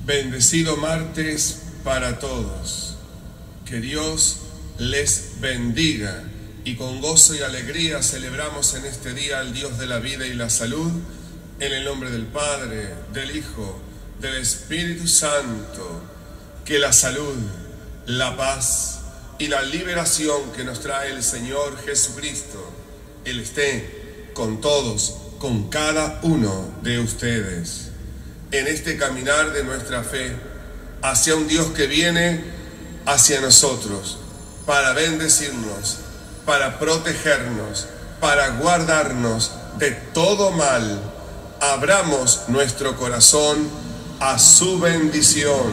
Bendecido martes para todos. Que Dios les bendiga y con gozo y alegría celebramos en este día al Dios de la vida y la salud, en el nombre del Padre, del Hijo, del Espíritu Santo. Que la salud, la paz y la liberación que nos trae el Señor Jesucristo, Él esté con todos, con cada uno de ustedes, en este caminar de nuestra fe hacia un Dios que viene hacia nosotros para bendecirnos, para protegernos, para guardarnos de todo mal. Abramos nuestro corazón a su bendición.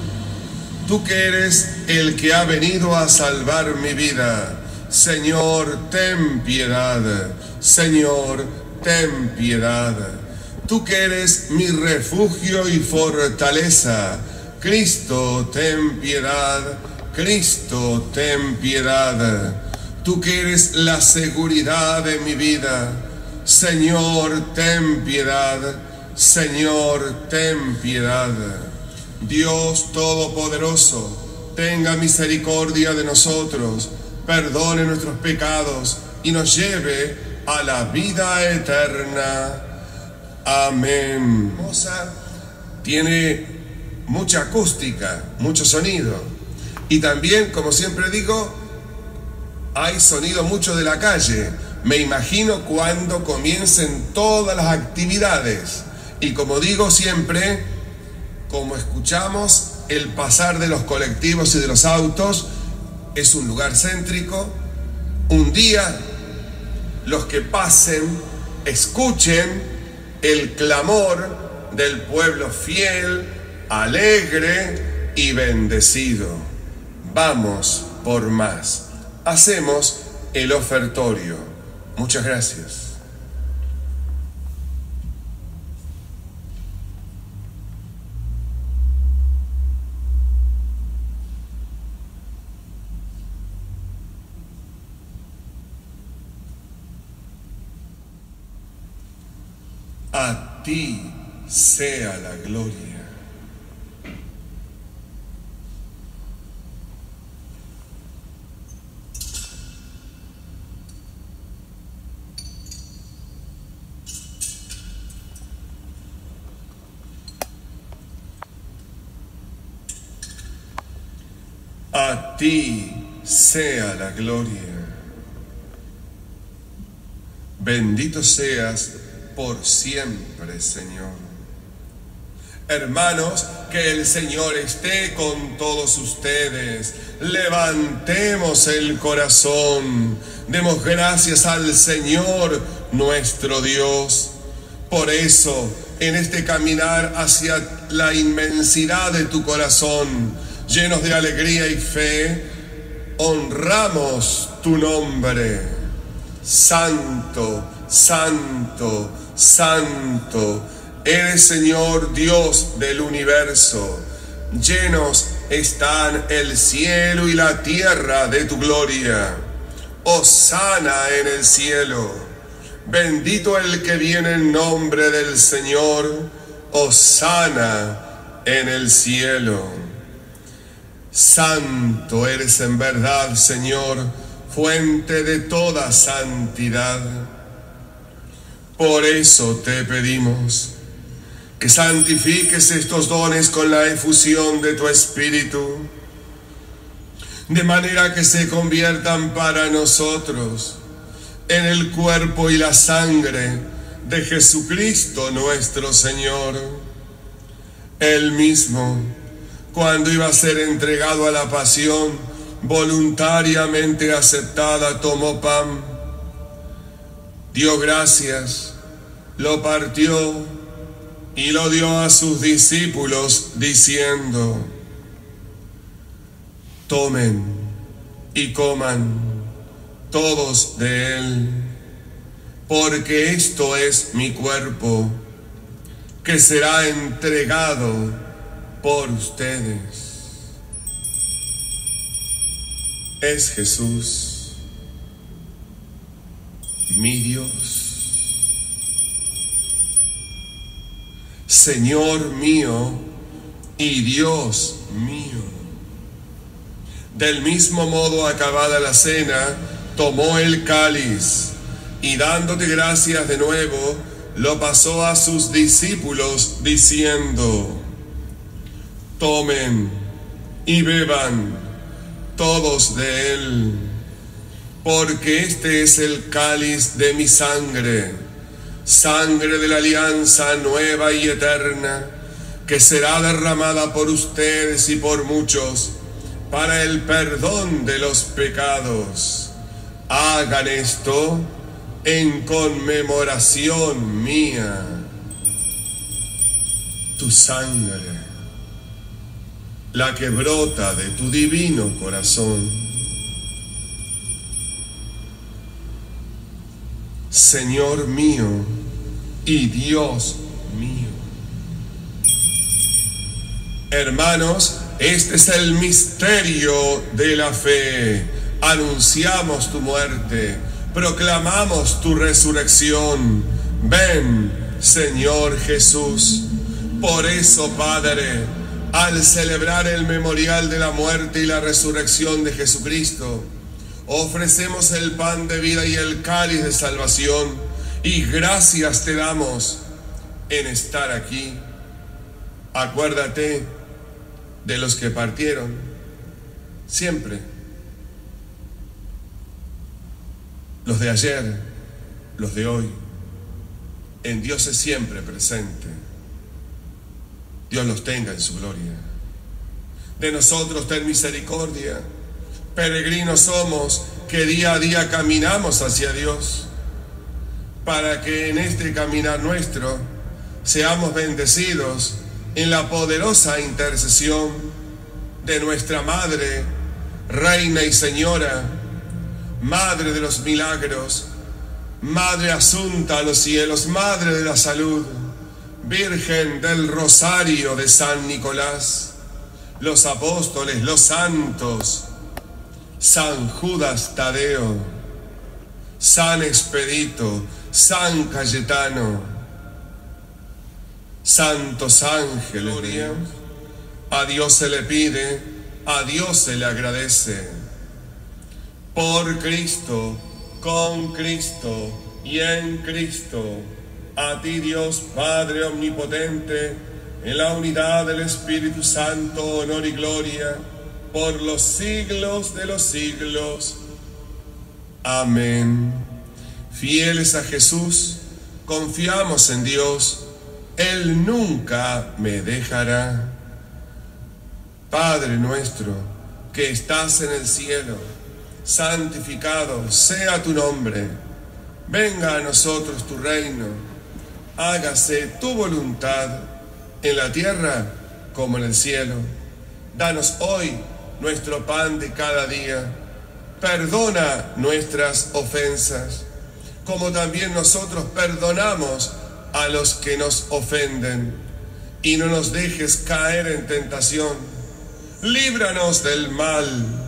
Tú que eres el que ha venido a salvar mi vida, Señor, ten piedad. Señor, ten piedad. Tú que eres mi refugio y fortaleza, Cristo, ten piedad. Cristo, ten piedad. Tú que eres la seguridad de mi vida, Señor, ten piedad. Señor, ten piedad. Dios Todopoderoso, tenga misericordia de nosotros, perdone nuestros pecados y nos lleve a la vida eterna. Amén. Tiene mucha acústica, mucho sonido. Y también, como siempre digo, hay sonido mucho de la calle. Me imagino cuando comiencen todas las actividades. Y como digo siempre, como escuchamos el pasar de los colectivos y de los autos, es un lugar céntrico. Un día, los que pasen, escuchen el clamor del pueblo fiel, alegre y bendecido. Vamos por más. Hacemos el ofertorio. Muchas gracias. A ti sea la gloria. A ti sea la gloria. Bendito seas por siempre, Señor. Hermanos, que el Señor esté con todos ustedes. Levantemos el corazón. Demos gracias al Señor nuestro Dios. Por eso, en este caminar hacia la inmensidad de tu corazón, llenos de alegría y fe, honramos tu nombre. Santo, santo, santo, eres Señor Dios del universo. Llenos están el cielo y la tierra de tu gloria. Hosana en el cielo. Bendito el que viene en nombre del Señor. Hosana en el cielo. Santo eres en verdad, Señor, fuente de toda santidad. Por eso te pedimos que santifiques estos dones con la efusión de tu Espíritu, de manera que se conviertan para nosotros en el cuerpo y la sangre de Jesucristo nuestro Señor. Él mismo, cuando iba a ser entregado a la pasión, voluntariamente aceptada, tomó pan, dio gracias, lo partió y lo dio a sus discípulos diciendo: tomen y coman todos de él, porque esto es mi cuerpo, que será entregado por ustedes. Es Jesús, mi Dios. Señor mío y Dios mío. Del mismo modo, acabada la cena, tomó el cáliz y dándote gracias de nuevo, lo pasó a sus discípulos diciendo: tomen y beban todos de él, porque este es el cáliz de mi sangre, sangre de la alianza nueva y eterna, que será derramada por ustedes y por muchos para el perdón de los pecados. Hagan esto en conmemoración mía. Tu sangre, la que brota de tu divino corazón. Señor mío y Dios mío. Hermanos, este es el misterio de la fe. Anunciamos tu muerte, proclamamos tu resurrección. Ven, Señor Jesús. Por eso, Padre, al celebrar el memorial de la muerte y la resurrección de Jesucristo, ofrecemos el pan de vida y el cáliz de salvación, y gracias te damos en estar aquí. Acuérdate de los que partieron, siempre. Los de ayer, los de hoy. En Dios es siempre presente. Dios los tenga en su gloria. De nosotros ten misericordia. Peregrinos somos que día a día caminamos hacia Dios, para que en este caminar nuestro seamos bendecidos en la poderosa intercesión de nuestra Madre, Reina y Señora, Madre de los milagros, Madre asunta a los cielos, Madre de la salud, Virgen del Rosario de San Nicolás, los apóstoles, los santos, San Judas Tadeo, San Expedito, San Cayetano, santos ángeles. A Dios se le pide, a Dios se le agradece. Por Cristo, con Cristo y en Cristo, a ti Dios Padre omnipotente, en la unidad del Espíritu Santo, honor y gloria, por los siglos de los siglos. Amén. Fieles a Jesús, confiamos en Dios, Él nunca me dejará. Padre nuestro, que estás en el cielo, santificado sea tu nombre. Venga a nosotros tu reino. Hágase tu voluntad en la tierra como en el cielo. Danos hoy nuestro pan de cada día. Perdona nuestras ofensas, como también nosotros perdonamos a los que nos ofenden. Y no nos dejes caer en tentación. Líbranos del mal.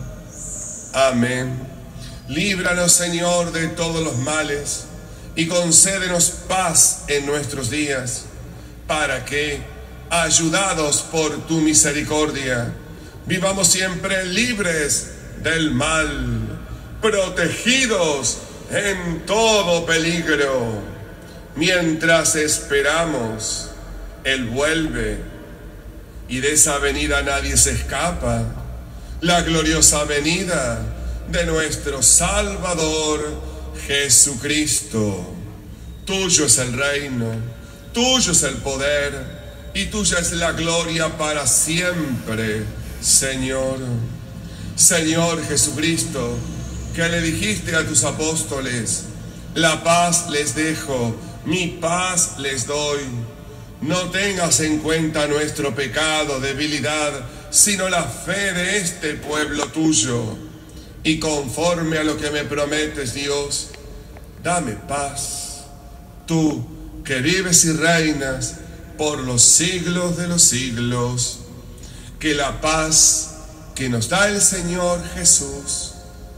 Amén. Líbranos, Señor, de todos los males, y concédenos paz en nuestros días, para que, ayudados por tu misericordia, vivamos siempre libres del mal, protegidos en todo peligro, mientras esperamos. Él vuelve, y de esa venida nadie se escapa, la gloriosa venida de nuestro Salvador Jesucristo. Tuyo es el reino, tuyo es el poder, y tuya es la gloria para siempre, Señor. Señor Jesucristo, que le dijiste a tus apóstoles: la paz les dejo, mi paz les doy. No tengas en cuenta nuestro pecado, debilidad, sino la fe de este pueblo tuyo. Y conforme a lo que me prometes, Dios, dame paz. Tú que vives y reinas por los siglos de los siglos. Que la paz que nos da el Señor Jesús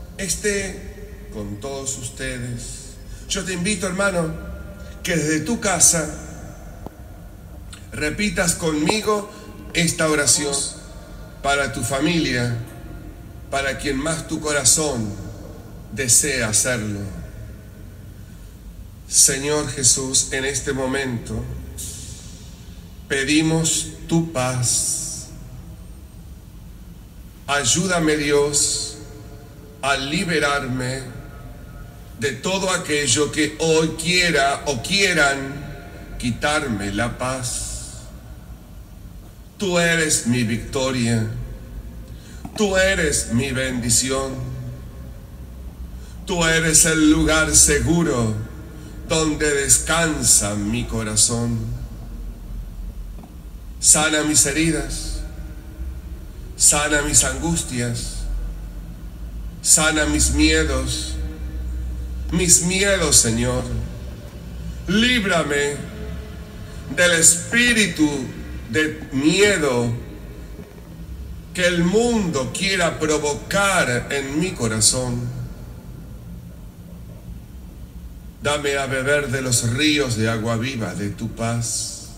esté con todos ustedes. Yo te invito, hermano, que desde tu casa repitas conmigo esta oración para tu familia, para quien más tu corazón desea hacerlo. Señor Jesús, en este momento pedimos tu paz. Ayúdame, Dios, a liberarme de todo aquello que hoy quiera o quieran quitarme la paz. Tú eres mi victoria, tú eres mi bendición, tú eres el lugar seguro donde descansa mi corazón. Sana mis heridas, sana mis angustias, sana mis miedos, Señor. Líbrame del espíritu de miedo que el mundo quiera provocar en mi corazón. Dame a beber de los ríos de agua viva de tu paz,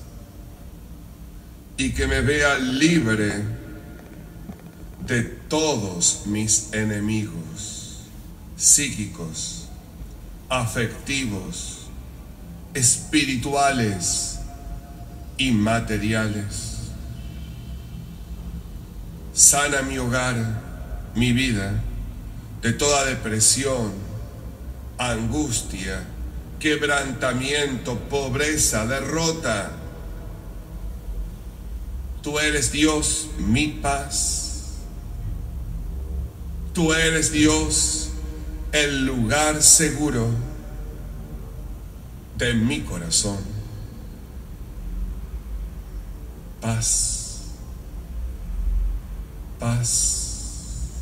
y que me vea libre de todos mis enemigos psíquicos, afectivos, espirituales y materiales. Sana mi hogar, mi vida, de toda depresión, angustia, quebrantamiento, pobreza, derrota. Tú eres Dios, mi paz. Tú eres Dios, el lugar seguro de mi corazón. Paz, paz,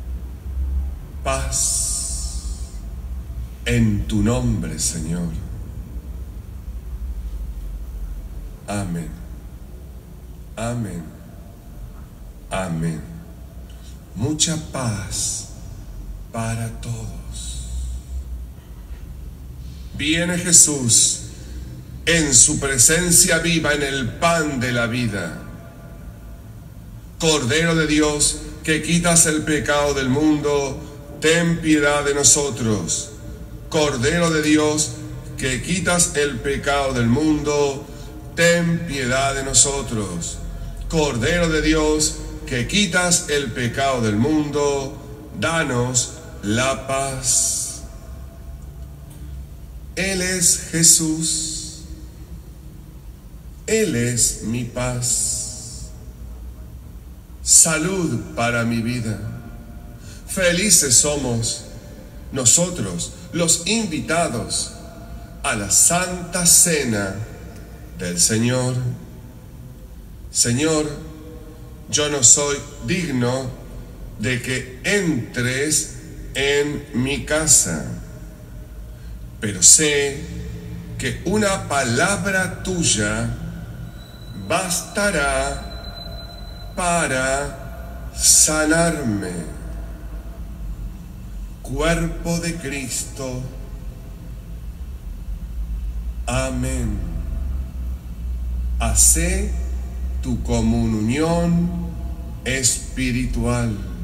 paz en tu nombre, Señor. Amén, amén, amén. Mucha paz para todos. Viene Jesús en su presencia viva en el pan de la vida. Cordero de Dios, que quitas el pecado del mundo, ten piedad de nosotros. Cordero de Dios, que quitas el pecado del mundo, ten piedad de nosotros. Cordero de Dios, que quitas el pecado del mundo, danos la paz. Él es Jesús, Él es mi paz. Salud para mi vida. Felices somos nosotros, los invitados a la Santa Cena del Señor. Señor, yo no soy digno de que entres en mi casa, pero sé que una palabra tuya bastará para sanarme. Cuerpo de Cristo. Amén. Hacé tu comunión espiritual.